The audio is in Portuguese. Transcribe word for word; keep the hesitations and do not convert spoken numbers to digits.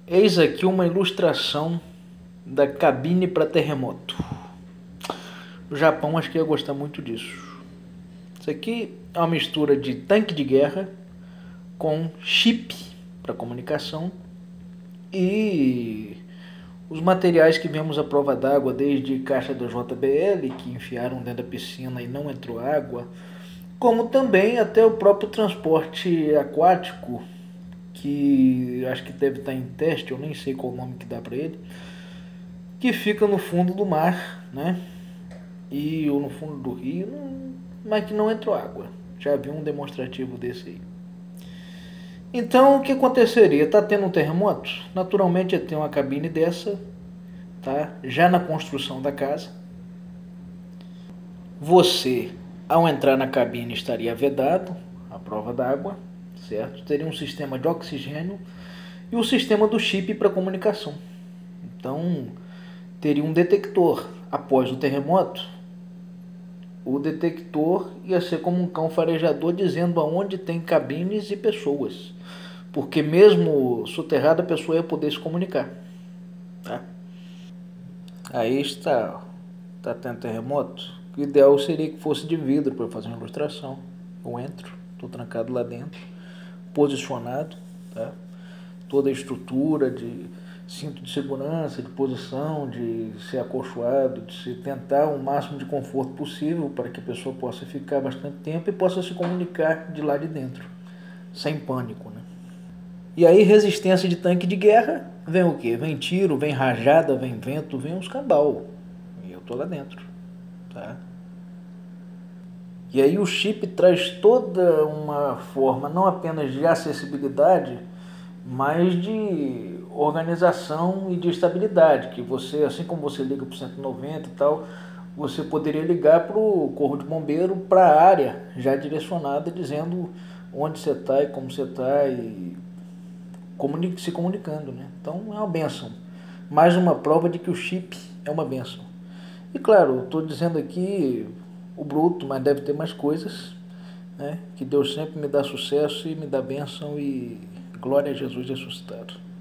Eis aqui uma ilustração da cabine para terremoto. O Japão acho que ia gostar muito disso. Isso aqui é uma mistura de tanque de guerra com chip para comunicação e os materiais que vemos à prova d'água, desde caixa da J B L, que enfiaram dentro da piscina e não entrou água, como também até o próprio transporte aquático, que acho que deve estar em teste, eu nem sei qual o nome que dá para ele, que fica no fundo do mar, né? E ou no fundo do rio, mas que não entrou água. Já vi um demonstrativo desse aí. Então, o que aconteceria? Tá tendo um terremoto? Naturalmente ia ter uma cabine dessa, tá? Já na construção da casa. Você, ao entrar na cabine, estaria vedado à prova d'água, certo? Teria um sistema de oxigênio e o sistema do chip para comunicação. Então, teria um detector. Após o terremoto, o detector ia ser como um cão farejador dizendo aonde tem cabines e pessoas. Porque mesmo soterrada, a pessoa ia poder se comunicar. Tá? Aí está, está tendo terremoto. O ideal seria que fosse de vidro para fazer uma ilustração. Eu entro, estou trancado lá dentro, posicionado, tá? Toda a estrutura de cinto de segurança, de posição, de ser acolchoado, de se tentar o máximo de conforto possível para que a pessoa possa ficar bastante tempo e possa se comunicar de lá de dentro, sem pânico, né? E aí resistência de tanque de guerra, vem o quê? Vem tiro, vem rajada, vem vento, vem uns cambal. E eu tô lá dentro, tá? E aí o chip traz toda uma forma não apenas de acessibilidade, mas de organização e de estabilidade, que você, assim como você liga para o cento e noventa e tal, você poderia ligar para o corpo de bombeiro, para a área já direcionada, dizendo onde você está e como você está e comuni- se comunicando, né? Então é uma benção. Mais uma prova de que o chip é uma benção. E claro, estou dizendo aqui o bruto, mas deve ter mais coisas, né? Que Deus sempre me dá sucesso e me dá bênção e glória a Jesus ressuscitado.